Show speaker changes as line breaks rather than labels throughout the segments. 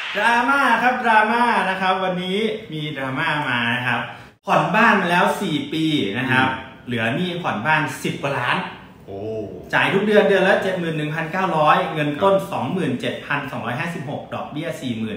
ดราม่าครับดราม่านะครับวันนี้มีดราม่ามานะครับผ่อนบ้านมาแล้ว4ปีนะครับเหลือหนี้ผ่อนบ้าน10 กว่าล้าน
โอ้
จ่ายทุกเดือนเดือนละ 71,900 เงินต้น 27,256 ดอกเบี้ย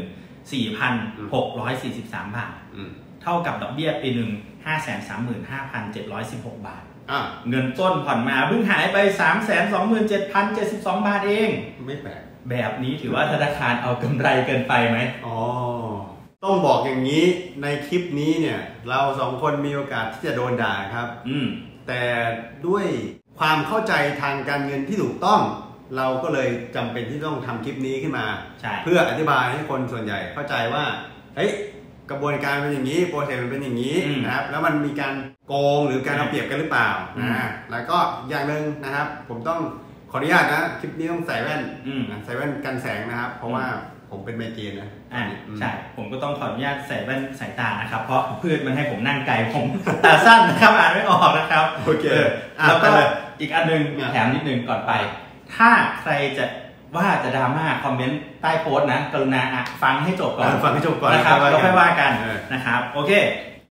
44,643 บาทเท่ากับดอกเบี้ยปีหนึ่ง 535,716 บาทเงินต้นผ่อนมาเพิ่งหายไป 327,072 บาทเอง
ไม่แปลก
แบบนี้ถือว่าธนาคารเอากำไรเกินไปไหม
อ๋อต้องบอกอย่างนี้ในคลิปนี้เนี่ยเรา2 คนมีโอกาสที่จะโดนด่าครับแต่ด้วยความเข้าใจทางการเงินที่ถูกต้องเราก็เลยจำเป็นที่ต้องทำคลิปนี้ขึ้นมาเพื่ออธิบายให้คนส่วนใหญ่เข้าใจว่าเฮ้ยกระบวนการเป็นอย่างนี้โปรเซสมันเป็นอย่างนี้นะครับแล้วมันมีการโกงหรือการเอาเปรียบกันหรือเปล่าแล้วก็อย่างหนึ่งนะครับผมต้องขออนุญาตนะคลิปนี้ต้องใส่แว่นกันแสงนะครับเพราะว่าผมเป็นไมเกรนนะ
ใช่ผมก็ต้องขออนุญาตใส่แว่นสายตานะครับเพราะพืชมันให้ผมนั่งไกลผมตาสั้นนะครับอ่านไม่ออกนะครับ
โอเค
แล้วก็อีกอันนึงแถมนิดนึงก่อนไปถ้าใครจะว่าจะดราม่าคอมเมนต์ใต้โพสต์นะกรุณาฟังให้จบก่อนนะครับแล้วค่อยว่ากันนะครับโอเค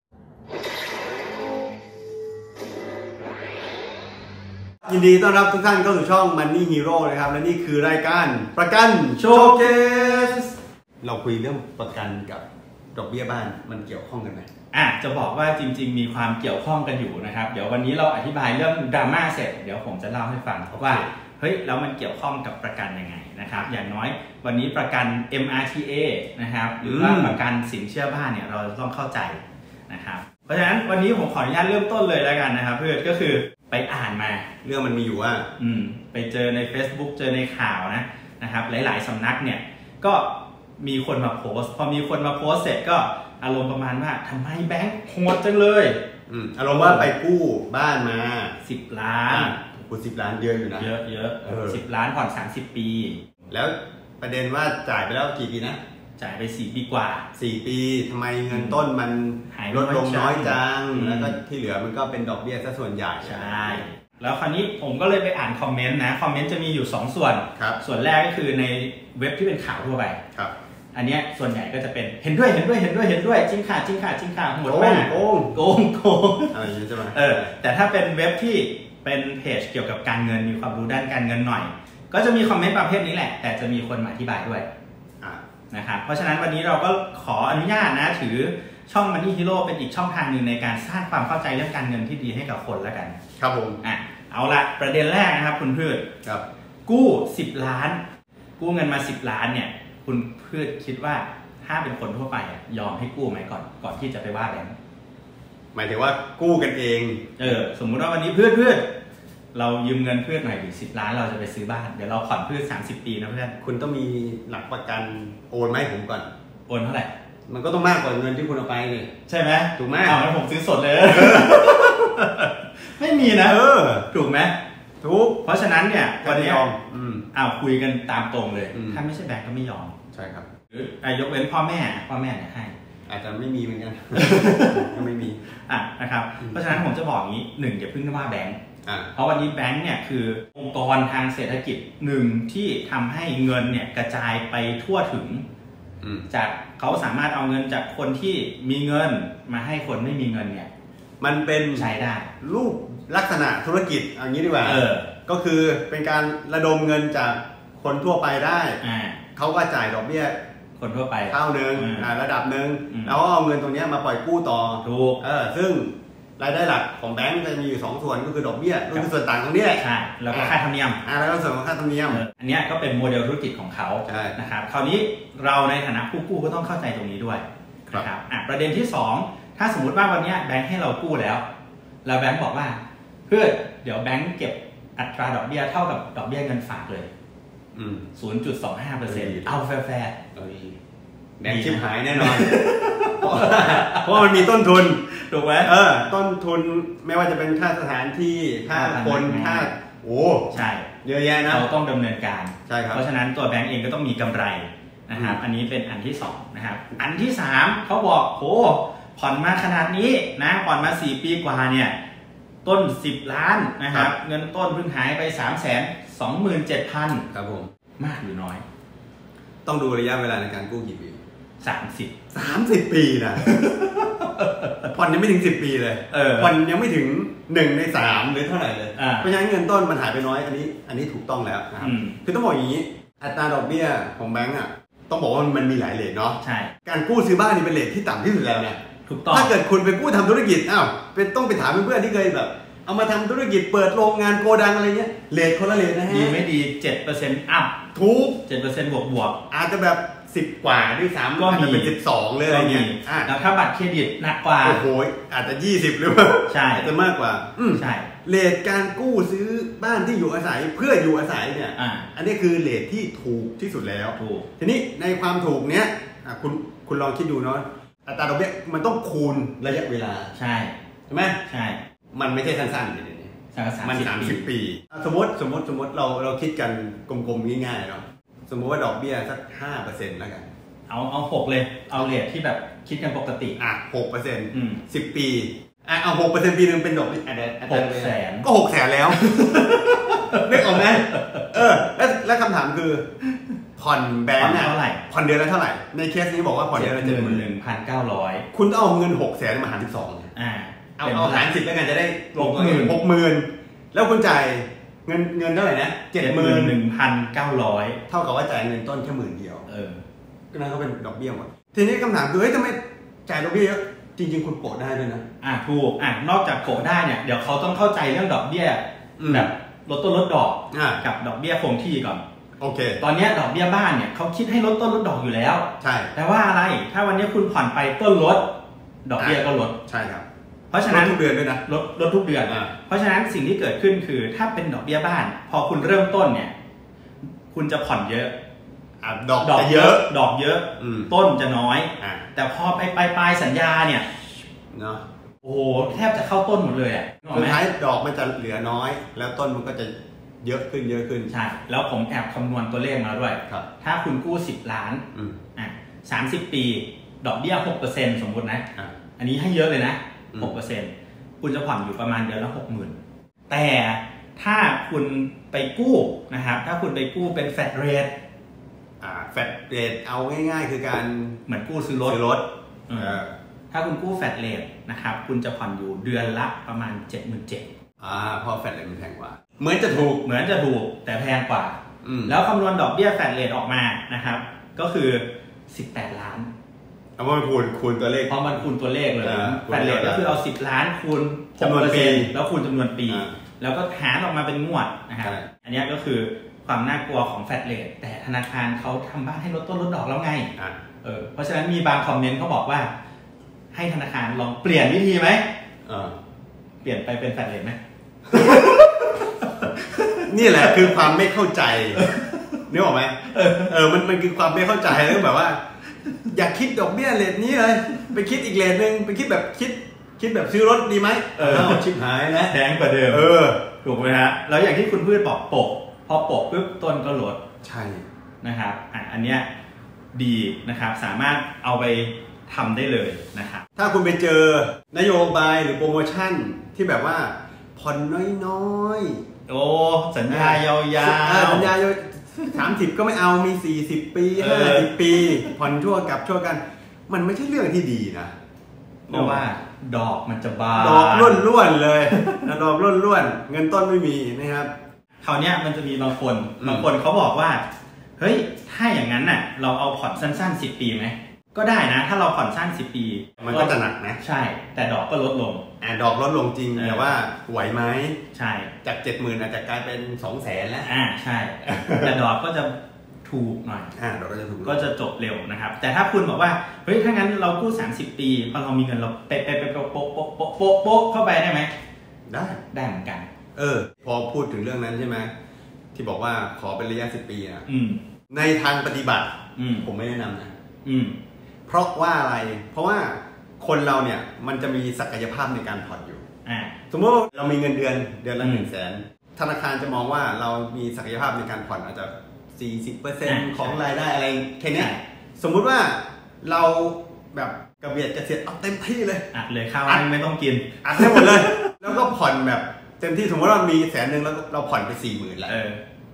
ยินดีต้อนรับทุกท่านเข้าสู่ช่อง Money Hero นะครับและนี่คือรายการประกันโชว์เคสเราคุยเรื่องประกันกับดอกเบี้ยบ้านมันเกี่ยวข้องกันไหม
จะบอกว่าจริงๆมีความเกี่ยวข้องกันอยู่นะครับเดี๋ยววันนี้เราอธิบายเรื่องดราม่าเสร็จเดี๋ยวผมจะเล่าให้ฟังว่าเฮ้ยแล้วมันเกี่ยวข้องกับประกันยังไงนะครับอย่างน้อยวันนี้ประกัน MRTA นะครับหรือว่าประกันสินเชื่อบ้านเนี่ยเราต้องเข้าใจนะครับเพราะฉะนั้นวันนี้ผมขออนุญาตเริ่มต้นเลยแล้วกันนะครับเพื่อนก็คือไปอ่านมา
เรื่องมันมีอยู่ว่า
ไปเจอใน Facebook เจอในข่าวนะครับหลายๆสำนักเนี่ยก็มีคนมาโพสต์พอมีคนมาโพสต์เสร็จก็อารมณ์ประมาณว่าทำไมแบงค์โหดจังเลย
อารมณ์ว่าไปกู้บ้านมา
10 ล้าน
กู10 ล้านเยอะอยู่นะ
เยอะ10 ล้านผ่อน30 ปี
แล้วประเด็นว่าจ่ายไปแล้วกี่ปีนะ
จ่ายไป4 ปีกว่า
4 ปีทำไมเงินต้นมันลดลงน้อยจังแล้วก็ที่เหลือมันก็เป็นดอกเบี้ยซะส่วนใหญ่
ใช่แล้วคราวนี้ผมก็เลยไปอ่านคอมเมนต์นะคอมเมนต์จะมีอยู่2 ส่วนส่วนแรกก็คือในเว็บที่เป็นข่าวทั่วไปอันนี้ส่วนใหญ่ก็จะเป็นเห็นด้วยจริงค่ะหมดแม่โกง
อะไรอย่างนี้ใช่ไหม
แต่ถ้าเป็นเว็บที่เป็นเพจเกี่ยวกับการเงินมีความรู้ด้านการเงินหน่อยก็จะมีคอมเมนต์ประเภทนี้แหละแต่จะมีคนมาอธิบายด้วยนะครับเพราะฉะนั้นวันนี้เราก็ขออนุญาตนะถือช่อง Money Hero เป็นอีกช่องทางหนึ่งในการสร้างความเข้าใจเรื่องการเงินที่ดีให้กับคนแล้วกัน
ครับผม
เอาละประเด็นแรกนะครับคุณพืชกู้10 ล้านกู้เงินมา10 ล้านเนี่ยคุณพืชคิดว่าถ้าเป็นคนทั่วไปยอมให้กู้ไหมก่อนที่จะไปว่าแบงค์
หมายถึงว่ากู้กันเอง
สมมุติว่าวันนี้พืชเรายืมเงินเพื่อนหน่อยดิ10 ล้านเราจะไปซื้อบ้านเดี๋ยวเราผ่อนเพื่อน30 ปีนะเพื่อน
คุณต้องมีหลักประกันโอนไหมผมก่อน
โอนเท่าไหร่
มันก็ต้องมากกว่าเงินที่คุณเอาไปนี่
ใช่ไหม
ถูกไหม
งั้นผมซื้อสดเลยไม่มีนะถูกไหม
ถูก
เพราะฉะนั้นเนี่ยวันนี้คุยกันตามตรงเลยถ้าไม่ใช่แบงก์ก็ไม่ยอม
ใช่ครับ
หรือยกเว้นพ่อแม่เนี่ยให้
อาจจะไม่มีเหมือนกันก็ไม่มี
นะครับเพราะฉะนั้นผมจะบอกงี้1อย่าเพิ่งว่าแบงก์เพราะวันนี้แบงก์เนี่ยคือองค์กรทางเศรษฐกิจหนึ่งที่ทำให้เงินเนี่ยกระจายไปทั่วถึงจากเขาสามารถเอาเงินจากคนที่มีเงินมาให้คนไม่มีเงินเนี่ย
มันเป็น
ใช้ได้
รูปลักษณะธุรกิจอย่างนี้ดีกว่าก็คือเป็นการระดมเงินจากคนทั่วไปได้เขาก็จ่ายดอกเบี้ย
คนทั่วไป
เท่านึงระดับนึงแล้วเอาเงินตรงนี้มาปล่อยกู้ต่อ
ถูก
ซึ่งรายได้หลักของแบงก์จะมีอยู่2 ส่วนก็คือดอกเบี้ยก็คือส่วนต่างตรงนี้
ใช่แล้วก็ค่าธรรมเนียม
แล้วก็ส่วนของค่าธรรมเนียม
อันนี้ก็เป็นโมเดลธุรกิจของเขานะครับคราวนี้เราในฐานะผู้กู้ก็ต้องเข้าใจตรงนี้ด้วยนะครับประเด็นที่2ถ้าสมมุติว่าวันนี้แบงก์ให้เรากู้แล้วแบงก์บอกว่าเพื่อเดี๋ยวแบงก์เก็บอัตราดอกเบี้ยเท่ากับดอกเบี้ยเงินฝากเลย0.25% เอาแฟร์
แบงก์ชิบหายแน่นอนเพราะมันมีต้นทุน
ถูกไหม
ต้นทุนไม่ว่าจะเป็นค่าสถานที่ค่าคนค่า
ใช่
เยอะแยะนะ
เราต้องดำเนินการ
ใช่ครับ
เพราะฉะนั้นตัวแบงก์เองก็ต้องมีกำไรนะครับอันนี้เป็นอันที่2นะครับอันที่3เขาบอกผ่อนมาขนาดนี้นะผ่อนมา4 ปีกว่าเนี่ยต้น10 ล้านนะครับเงินต้นเพิ่งหายไป327,000
ครับผม
มากหรือน้อย
ต้องดูระยะเวลาในการกู้กี่ปี
30
ปีนะ ผ่อนยังไม่ถึง10 ปีเลยผ่อนยังไม่ถึง1 ใน 3หรือเท่าไหร่เลยเพราะฉะนั้นเงินต้นมันหายไปน้อยอันนี้ถูกต้องแล้วนะครับคือต้องบอกอย่างนี้อัตราดอกเบี้ยของแบงก์อ่ะต้องบอกว่ามันมีหลายเรทเนาะ
ใช่
การกู้ซื้อบ้านนี่เป็นเรทที่ต่ำที่สุดแล้วเนี่ย
ถูกต้อง
ถ้าเกิดคุณไปกู้ทำธุรกิจต้องไปถามเพื่อนๆที่เคยแบบเอามาทำธุรกิจเปิดโรงงานโกดังอะไรเงี้ยเรทคนละเรทนะฮะ
ดีไม่ดี 7% อัพ
ถูก
7% บวก
อาจจะแบบ10 กว่าด้วยซ้ำก็มีเป็น12เลยอะไรเงี้ย
แล้วถ้าบัตรเครดิตหนักกว่า
โอ้โหอาจจะ20หรือเปล่า
ใช่
อาจจะมากกว่า
ใช่
เรทการกู้ซื้อบ้านที่อยู่อาศัยเพื่ออยู่อาศัยเนี่ยอันนี้คือเรทที่ถูกที่สุดแล้วทีนี้ในความถูกเนี้ยคุณลองคิดดูเนาะอัตราดอกเบี้ยมันต้องคูณระยะเวลา
ใช่
ไหม
ใช่
มันไม่ใช่สั้นๆเลยมัน30 ปีสมมติเราคิดกันกลมๆง่ายๆเนาะสมมติว่าดอกเบี้ยสัก 5% แล้วกัน
เอา6เลยเอาเรทที่แบบคิดกันปกติ
6% 10 ปีเอา 6% ปีนึงเป็นดอกเบี้ย
600,000
ก็600,000แล้วนึกออกไหมแล้วคำถามคือผ่อนแบงค์
เท่าไหร่
ผ่อนเดือนละเท่าไหร่ในเคสนี้บอกว่าผ่อนเดือนละ
71,900
คุณต้องเอาเงิน600,000มาหาร12เอาหาร10แล้วกันจะได้ 60,000 แล้วคุณจ่ายเงินเท่าไหร่นะ
71,900
เท่ากับว่าจ่ายเงินต้นแค่10,000 เดียวก็นั่นก็เป็นดอกเบี้ยหมดทีนี้คำถามคือทำไมจ่ายดอกเบี้ยเยอะจริงๆคุณโปะได้ด้วยนะ
ถูกนอกจากโปะได้เนี่ยเดี๋ยวเขาต้องเข้าใจเรื่องดอกเบี้ยแบบลดต้นลดดอกกับดอกเบี้ยคงที่ก่อน
โอเค
ตอนนี้ดอกเบี้ยบ้านเนี่ยเขาคิดให้ลดต้นลดดอกอยู่แล้ว
ใช่
แต่ว่าอะไรถ้าวันนี้คุณผ่อนไปต้นลดดอกเบี้ยก็ลด
ใช่ครับ
เพราะฉะนั้น
ทุกเดือนด้วยนะ
ลดทุกเดือนเพราะฉะนั้นสิ่งที่เกิดขึ้นคือถ้าเป็นดอกเบี้ยบ้านพอคุณเริ่มต้นเนี่ยคุณจะผ่อนเยอะ
ดอกเยอะ
ต้นจะน้อยแต่พอไปปลายสัญญาเนี่ย
เนาะ
โอ้แทบจะเข้าต้นหมดเลย
สุดท้ายดอกมันจะเหลือน้อยแล้วต้นมันก็จะเยอะขึ้น
ใช่แล้วผมแอบคำนวณตัวเลขมาด้วยถ้าคุณกู้10 ล้าน30 ปีดอกเบี้ย 6% สมมตินะอันนี้ให้เยอะเลยนะ 6% คุณจะผ่อนอยู่ประมาณเดือนละ 60,000 แต่ถ้าคุณไปกู้นะครับถ้าคุณไปกู้เป็นแฟลตเรท
แฟลตเรทเอาง่ายๆคือการ
เหมือนกู้ซื้อรถถ้าคุณกู้แฟลตเรทนะครับคุณจะผ่อนอยู่เดือนละประมาณ 77,000
เพราะแฟลตเรทมันแพงกว่าเหมือนจะถูก
แต่แพงกว่าแล้วคำนวณดอกเบี้ยแฟลตเรทออกมานะครับก็คือ18 ล้าน
เอามันคูณตัวเลข
พอมันคูณตัวเลขเลยแฟลตเรทก็คือเอา10 ล้านคูณ 6% แล้วคูณจำนวนปีแล้วก็หารออกมาเป็นงวดนะครับอันนี้ก็คือความน่ากลัวของแฟลตเรทแต่ธนาคารเขาทำบ้านให้ลดต้นลดดอกแล้วไงเพราะฉะนั้นมีบางคอมเมนต์เขาบอกว่าให้ธนาคารลองเปลี่ยนวิธีไหมเปลี่ยนไปเป็นแฟลตเรทไหม
นี่แหละคือความไม่เข้าใจนึกออกไหมมันคือความไม่เข้าใจแล้วแบบว่าอยากคิดดอกเบี้ยเรทนี้เลยไปคิดอีกเรทนึงไปคิดแบบคิดแบบซื้อรถดีไหมชิบหายนะ
แพงกว่าเดิมถูกไหมฮะแล้วอย่างที่คุณพืชบอกโปะพอโปะปุ๊บต้นก็ลด
ใช่
นะครับอันเนี้ยดีนะครับสามารถเอาไปทำได้เลยนะครับ
ถ้าคุณไปเจอนโยบายหรือโปรโมชั่นที่แบบว่าผ่อนน้อย
ๆสัญญายาว
ๆสัญญา30ก็ไม่เอามี40 ปี50 ปีผ่อนชั่วกันมันไม่ใช่เรื่องที่ดีนะ
เพราะว่าดอกมันจะบาน
ดอกล้วนๆเลยดอกล้วนๆเงินต้นไม่มีนะครับ
คราวนี้มันจะมีบางคนเขาบอกว่าเฮ้ยถ้าอย่างนั้นน่ะเราเอาผ่อนสั้นๆ10 ปีไหมก็ได้นะถ้าเราผ่อนสั้น10 ปี
มันก็จะหนักนะ
ใช่แต่ดอกก็ลดลง
ดอกลดลงจริงแต่ว่าไหวไหม
ใช่
จาก 70,000 อาจจะกลายเป็น 200,000 แล้ว
ใช่แต่ดอกก็จะถูกหน่อย
ดอกก็จะถูก
ก็จะจบเร็วนะครับแต่ถ้าคุณบอกว่าเฮ้ยถ้างั้นเรากู้30 ปีพอเรามีเงินเราเป๊ะโป๊ะเข้าไปได้ไหมได้เหมือนกัน
พอพูดถึงเรื่องนั้นใช่ไหมที่บอกว่าขอเป็นระยะ10 ปีนะในทางปฏิบัติผมไม่แนะนำนะเพราะว่าอะไรเพราะว่าคนเราเนี่ยมันจะมีศักยภาพในการผ่อนอยู่สมมติเรามีเงินเดือนละ100,000ธนาคารจะมองว่าเรามีศักยภาพในการผ่อนอาจจะ 40% ของรายได้อะไรแค่นี้สมมุติว่าเราแบบกระเบียดกระเสียดเอาเต็มที่เลย
อัดเลยข้าวไม่ต้องกิน
อัดให้หมดเลยแล้วก็ผ่อนแบบเต็มที่สมมติว่ามี100,000แล้วเราผ่อนไป 40,000 แล้ว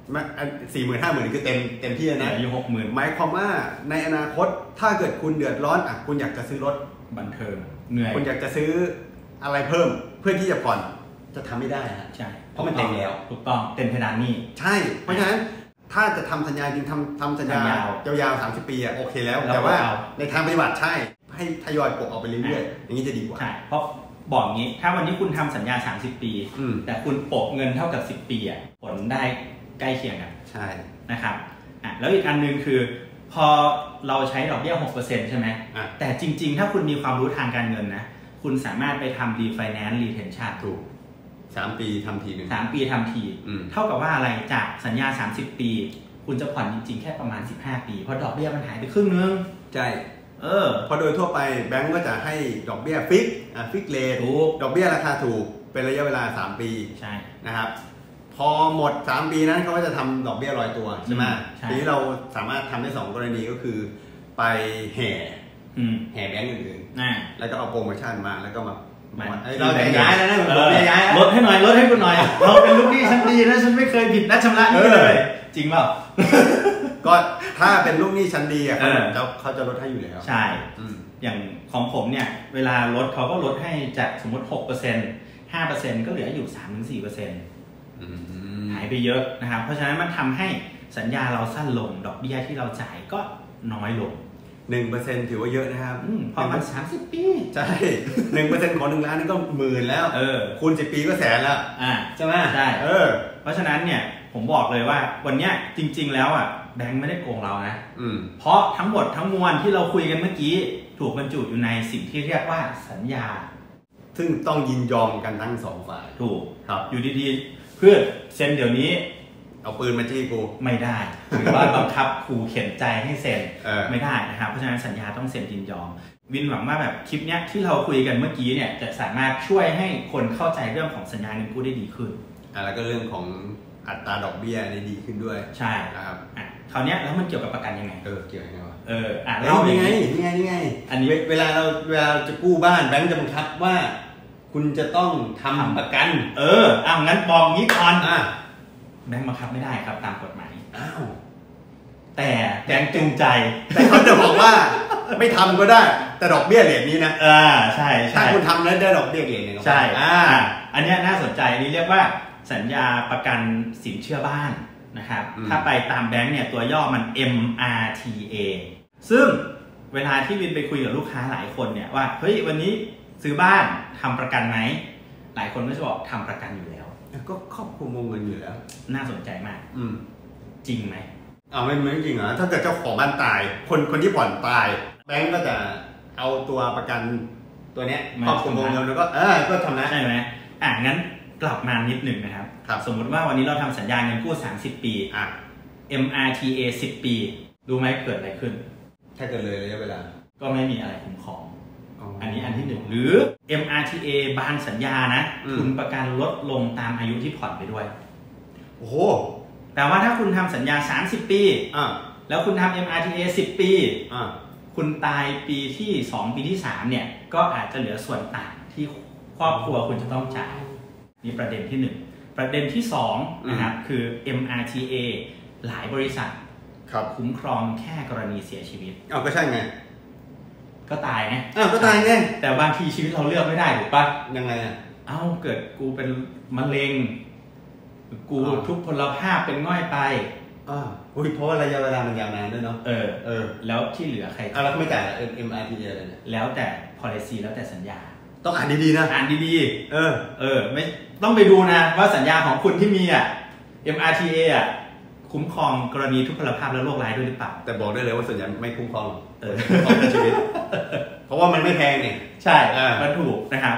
40,000 50,000คือเต็มที่นะ
อายุ60,000
หมายความว่าในอนาคตถ้าเกิดคุณเดือดร้อนคุณอยากจะซื้อรถ
บันเทิงเหนื่อย
คุณอยากจะซื้ออะไรเพิ่มเพื่อที่จะผ่อนจะทำไม่ได้ฮะ
ใช่
เพราะมันเต็มแล้ว
ถูกต้องเต็มเพดานนี่
ใช่เพราะฉะนั้นถ้าจะทำสัญญาจริงทำสัญญายาวๆ30 ปีโอเคแล้วแต่ว่าในทางปฏิบัติใช่ให้ทยอยปลดออกไปเรื่อยๆอย่างนี้จะดีกว่า
ใช่เพราะบอกงี้ถ้าวันนี้คุณทำสัญญา30 ปีแต่คุณโปะเงินเท่ากับ10 ปีผลได้ใกล้เคียงกัน
ใช่
นะครับแล้วอีกอันนึงคือพอเราใช้ดอกเบี้ย 6% ใช่ไหมแต่จริงๆถ้าคุณมีความรู้ทางการเงินนะคุณสามารถไปทำ refinance retention
ถูก3 ปีทำทีนึง
3 ปีทำทีเท่ากับว่าอะไรจากสัญญา30 ปีคุณจะผ่อนจริงๆแค่ประมาณ15 ปีเพราะดอกเบี้ยมันหายไปครึ่งนึง
ใช่พอโดยทั่วไปแบงก์ก็จะให้ดอกเบี้ยฟิกเรทดอกเบี้ยราคาถูกเป็นระยะเวลา3 ปี
ใช่
นะครับพอหมด3 ปีนั้นเขาก็จะทำดอกเบี้ยลอยตัวใช่ไหมทีนี้เราสามารถทำได้2 กรณีก็คือไปแห่แบงก์อื่นๆแล้วก็เอาโปรโมชั่นมาแล้วก็มาเราจะย้ายแล้วนะ
ลดให้หน่อยลดให้คุณหน่อยเราเป็นลูกหนี้ชั้นดีนะฉันไม่เคยผิดนัดชำระนี่เลยจริงเปล่า
ก็ถ้าเป็นลูกหนี้ชั้นดีเขาจะลดให้อยู่แล้ว
ใช่อย่างของผมเนี่ยเวลาลดเขาก็ลดให้จากสมมติ 6% 5% ก็เหลืออยู่ 3-4% หายไปเยอะนะครับเพราะฉะนั้นมันทำให้สัญญาเราสั้นลงดอกเบี้ยที่เราจ่ายก็น้อยลง
1% ถือว่าเยอะนะครับ
พอมัน30 ปี
ใช่ 1% ของ1 ล้านนี่ก็10,000แล้วคูณ10 ปีก็แสนแล้วใช่ไหม
ใช่เพราะฉะนั้นเนี่ยผมบอกเลยว่าวันนี้จริงๆแล้วแบงค์ไม่ได้โกงเรานะเพราะทั้งหมดทั้งมวลที่เราคุยกันเมื่อกี้ถูกบรรจุอยู่ในสิ่งที่เรียกว่าสัญญา
ซึ่งต้องยินยอมกันทั้ง2 ฝ่าย
ถูกครับอยู่ดีๆเพื่อเซ็นเดี๋ยวนี้
เอาปืนมาจี้กู
ไม่ได้หรือว่าบังคับขู่เข็นใจให้เซ็นไม่ได้นะครับเพราะฉะนั้นสัญญาต้องเซ็นยินยอมวินหวังว่าแบบคลิปเนี้ยที่เราคุยกันเมื่อกี้เนี่ยจะสามารถช่วยให้คนเข้าใจเรื่องของสัญญาเงินกู้ได้ดีขึ้น
แล้วก็เรื่องของอัตราดอกเบี้ยได้ดีขึ้นด้วย
ใช่
นะครับ
คราวนี้แล้วมันเกี่ยวกับประกันยังไง
เกี่ยวยังไงวะ
เรา
ยังไงอันนี้เวลาจะกู้บ้านแบงก์จะบังคับว่าคุณจะต้องทำประกัน
งั้นบอกงี้ก่อนแบงค์บังคับไม่ได้ครับตามกฎหมายแต่แบงค์จูงใจ
แต่เขาจะบอกว่าไม่ทำก็ได้แต่ดอกเบี้ยเรทนี้นะ
ใช่
ถ้าคุณทำแล้วได้ดอกเบี้ยเรทนึง
ใช่อันนี้น่าสนใจนี่เรียกว่าสัญญาประกันสินเชื่อบ้านนะครับถ้าไปตามแบงค์เนี่ยตัวย่อมัน MRTA ซึ่งเวลาที่วินไปคุยกับลูกค้าหลายคนเนี่ยว่าเฮ้ยวันนี้ซื้อบ้านทำประกันไหมหลายคนก็จะบอกทำประกันอยู่แล้ว
ก็ครอบคลุมวงเงินอยู่แล้ว
น่าสนใจมากจริงไหม
ไม่จริงเหรอถ้าเกิดเจ้าของบ้านตายคนที่ผ่อนตายแบงก์ก็จะเอาตัวประกันตัวนี้ครอบคลุมวงเงินแล้วก็ทำนะ
ใช่ไหมงั้นกลับมานิดหนึ่งนะครับสมมุติว่าวันนี้เราทำสัญญาเงินกู้30 ปี MRTA 10 ปีรู้ไหมเกิดอะไรขึ้น
ถ้าเกิดเลยระยะเวลา
ก็ไม่มีอะไรคุ้มครองอันนี้อันที่1หรือ MRTA บางสัญญานะทุนประกันลดลงตามอายุที่ผ่อนไปด้วย
โอ้โห
แต่ว่าถ้าคุณทำสัญญา30 ปีแล้วคุณทำ MRTA 10 ปีคุณตายปีที่2ปีที่3เนี่ยก็อาจจะเหลือส่วนต่างที่ครอบครัวคุณจะต้องจ่ายนี่ประเด็นที่1ประเด็นที่2นะครับคือ MRTA หลายบริษัทคุ้มครองแค่กรณีเสียชีวิต
ก็ใช่ไง
ก็ตายไง
ก็ตายไง
แต่บางทีชีวิตเราเลือกไม่ได้ถูกปะ
ยังไง
เกิดกูเป็นมะเร็งกูทุพพลภาพเป็นง่อยไป
เพราะว่าระยะเวลามันยาวนานด้วยเนาะ
แล้วที่เหลือใคร
แล้วก็ไม่จ่าย MRTA อะไรเนี่ย
แล้วแต่ policy แล้วแต่สัญญา
ต้องอ่านดีๆนะ
อ่านดีๆไม่ต้องไปดูนะว่าสัญญาของคุณที่มีMRTA คุ้มครองกรณีทุพพลภาพและโรคร้ายด้วยหรือเปล่า
แต่บอกได้เลยว่าส่วนใหญ่ไม่คุ้มครองของชีวิตเพราะว่ามันไม่แพงเนี่ย
ใช่มันถูกนะครับ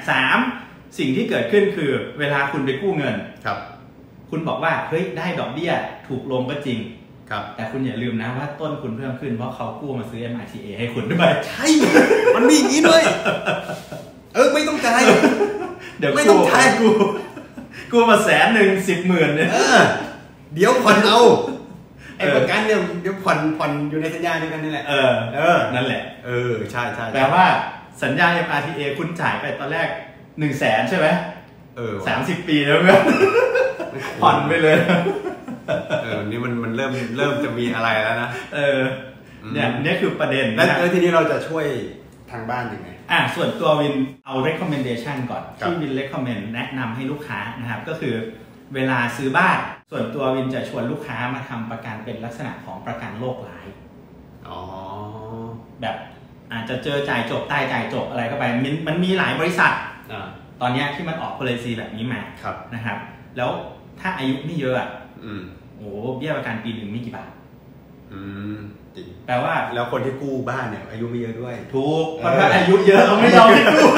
3สิ่งที่เกิดขึ้นคือเวลาคุณไปกู้เงินคุณบอกว่าเฮ้ยได้ดอกเบี้ยถูกลงก็จริงแต่คุณอย่าลืมนะว่าต้นคุณเพิ่มขึ้นเพราะเขากู้มาซื้อ MRTA ให้คุณด้วย
ใช่มันมีอย่างนี้ด้วยไม่ต้องจ่าย
เดี๋ยวไม่ต้องจ่ายกูมา100,000 10,000เนี่ย
เดี๋ยวผ่อนเอาไอ้ประกันเนี่ยเดี๋ยวผ่อนอยู่ในสัญญาเดียวกันนี่แหละ
นั่นแหละ
ใช่
แปลว่าสัญญา MRTA คุณจ่ายไปตอนแรก100,000ใช่ไหม30 ปีแล้วเงี้ยผ่อนไปเลย
นี่มันเริ่มจะมีอะไรแล้วนะ
เนี่ยคือประเด็น
แล้วทีนี้เราจะช่วยทางบ้านยังไง
ส่วนตัววินเอา recommendation ก่อนที่วิน recommend แนะนำให้ลูกค้านะครับก็คือเวลาซื้อบ้านส่วนตัววินจะชวนลูกค้ามาทำประกันเป็นลักษณะของประกันโรคร้ายแบบอาจจะเจอจ่ายจบตายจ่ายจบอะไรก็ไปมันมีหลายบริษัทตอนนี้ที่มันออก policy แบบนี้มานะครับแล้วถ้าอายุไม่เยอะเบี้ยประกันปีหนึ่งไม่กี่บาท
จริง
แปลว่า
แล้วคนที่กู้บ้านเนี่ยอายุไม่เยอะด้วย
ถูกเพราะถ้าอายุเยอะเขาไม่ยอมให้กู้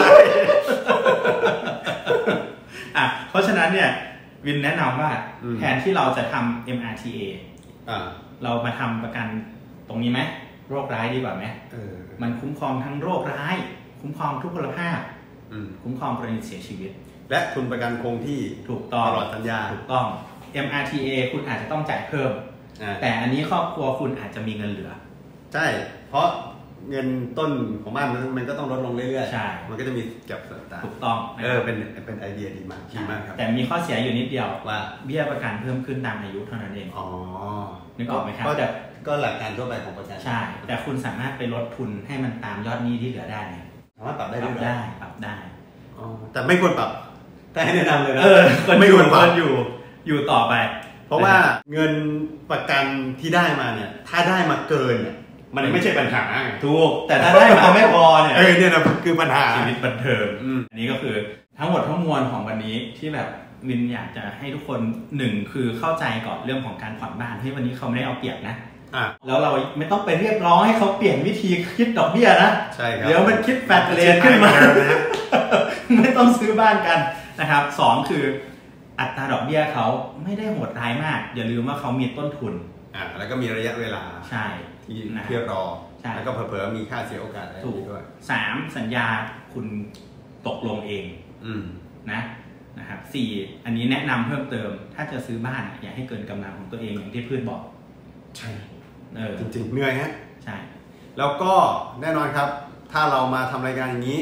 เพราะฉะนั้นเนี่ยวินแนะนำว่าแทนที่เราจะทำ MRTA เรามาทำประกันตรงนี้ไหมโรคร้ายดีกว่าไหมมันคุ้มครองทั้งโรคร้ายคุ้มครองทุกพลภาพคุ้มครองกรณีเสียชีวิต
และทุนประกันคงที่
ถูกต้อง
ตลอดสัญญา
ถูกต้อง MRTA คุณอาจจะต้องจ่ายเพิ่มแต่อันนี้ครอบครัวคุณอาจจะมีเงินเหลือ
ใช่เพราะเงินต้นของบ้านมันก็ต้องลดลงเรื่อย
ๆใช่
มันก็จะมีเก็บต่าง
ถูกต้อง
เป็นไอเดียดีมากครับ
แต่มีข้อเสียอยู่นิดเดียว
ว่า
เบี้ยประกันเพิ่มขึ้นตามอายุเท่านั้นเองนึกออกไหมครับ
ก็หลักการทั่วไปของประกัน
ใช่แต่คุณสามารถไปลดทุนให้มันตามยอดหนี้ที่เหลือได้
สามารถปรับได้
ปรับได้
แต่ไม่ควรปรับแต่ให้แนะนำเลยนะ
ไม่ควรปรับอยู่ต่อไป
เพราะว่าเงินประกันที่ได้มาเนี่ยถ้าได้มาเกินเนี่ยมันไม่ใช่ปัญหา
ถูกแต่ถ้าได้มาไม่พอเนี่ย
เนี่ยนะคือปัญหา
ชีวิตบันเทิงอันนี้ก็คือทั้งหมดทั้งมวลของวันนี้ที่แบบวินอยากจะให้ทุกคนหนึ่งคือเข้าใจก่อนเรื่องของการผ่อนบ้านที่วันนี้เขาไม่ได้เอาเปรียบนะแล้วเราไม่ต้องไปเรียกร้องให้เขาเปลี่ยนวิธีคิดดอกเบี้ยนะ
ใช่ครับ
เดี๋ยวมันคิดแฟลตเรทขึ้นมาไม่ต้องซื้อบ้านกันนะครับสองคืออัตราดอกเบี้ยเขาไม่ได้โหดร้ายมากอย่าลืมว่าเขามีต้นทุน
แล้วก็มีระยะเวลา
ใช่
ที่รอแล้วก็เผลอๆมีค่าเสียโอกาสอะไรด้วย
3สัญญาคุณตกลงเองนะครับ4อันนี้แนะนำเพิ่มเติมถ้าจะซื้อบ้านอย่าให้เกินกำลังของตัวเองอย่างที่เพื่อนบอก
ใช่จริงๆเหนื่อยฮะ
ใช่
แล้วก็แน่นอนครับถ้าเรามาทำรายการอย่างนี้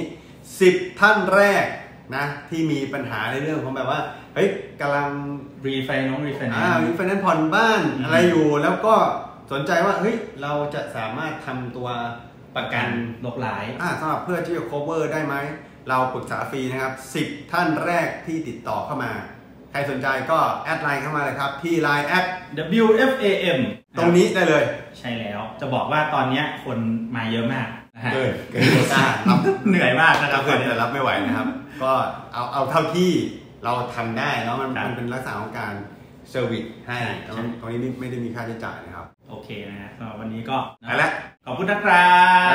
10ท่านแรกนะที่มีปัญหาในเรื่องของแบบว่าเฮ้ยกำลัง
รีไฟแนน
ซ์ผ่อนบ้านอะไรอยู่แล้วก็สนใจว่าเฮ้ยเราจะสามารถทำตัวประกัน
โรคร้าย
สำหรับเพื่อที่จะ cover ได้ไหมเราปรึกษาฟรีนะครับ10ท่านแรกที่ติดต่อเข้ามาใครสนใจก็แอดไลน์เข้ามาเลยครับที่ Line
WFAM
ตรงนี้ได้เลย
ใช่แล้วจะบอกว่าตอนนี้คนมาเยอะมาก
เกินโควต้า
เหนื่อยมากนะครับ
แต่รับไม่ไหวนะครับก็เอาเท่าที่เราทำได้แล้วมันเป็นลักษณะของการเซอร์วิสให้ตรงนี้ไม่ได้มีค่าใช้จ่ายนะครับ
โอเคนะฮะวันนี้ก็
ไปแล้ว
ขอบคุณนะครับ